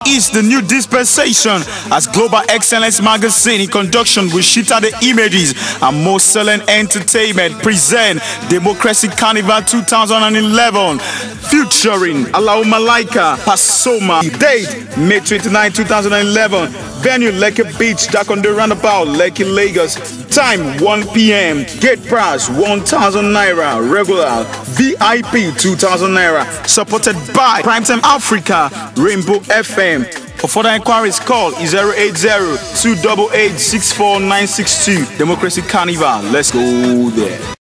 is the new dispensation as Global Excellence Magazine in conjunction with Shita the Images and Mosellan Entertainment present Democracy Carnival 2011 featuring Alao Malaika, Pasoma. Date May 29, 2011. Venue Lekki Beach, Jakonde Roundabout, Lekki, Lagos. Time 1 p.m. Gate price 1,000 naira. Regular VIP 2,000 naira. Supported by Primetime Africa, Rainbow FM. For further inquiries, call 080-288-64962. Democracy Carnival. Let's go there.